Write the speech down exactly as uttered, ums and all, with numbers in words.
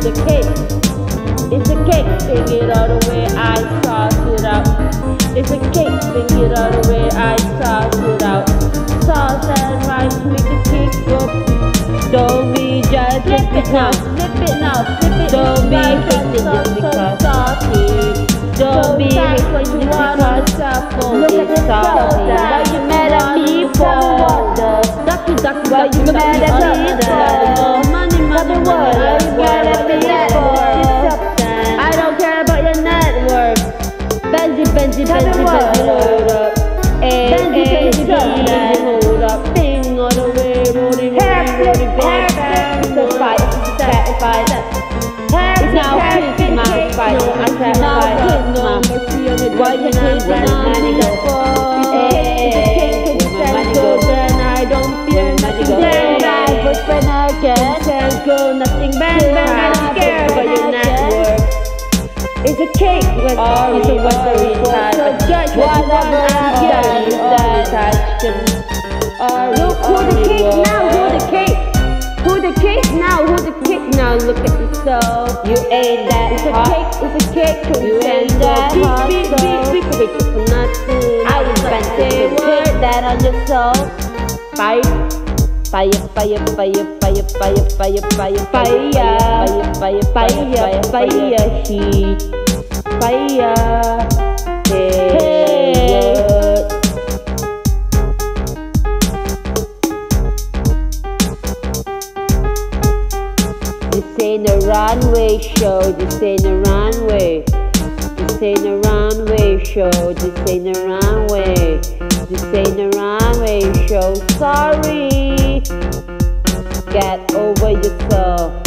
It's a cake. It's a cake. Bring it all the way. I sauce it out. It's a cake. Bring it all the way. I sauce it out. Sauce and rice make the cake up. Don't be just flip it now. Flip it now. Flip it. Don't be hating just because saucy. Don't be hating just because look at this saucy. Why you mad at me for? Ducky, ducky, why you mad at me for? Money, money, money, why you mad at me for? I don't care about your network. Benji, Benji, Benji, Benji, hold up. Benji, Benji, Benji, hold up. Thing all the way, rolling, rolling, rolling, back. It's a fight, it's a fight. It's now Christmas fight. I can't fight Christmas. Why you hating on me for? I don't fear nothing bad. But when I get says go, nothing bad, bad. I don't care about your network. It's a cake with all it's a watery type. So judge whatever I'm getting. All attached. Look who the cake now. Who the cake? Who the cake now? Who the cake now? Look at yourself. You ain't that it's hot. It's a cake. It's a cake. You ain't that hot. Beep beep beep beep for nothing. I invented the word that on yourself. Fire, fire, fire, fire, fire, fire, fire, fire, fire, fire, fire, fire, fire, heat, fire, hey. This ain't a runway show. This ain't a runway. This ain't a runway show. This ain't a runway. This ain't a runway show. Sorry. Get over yourself.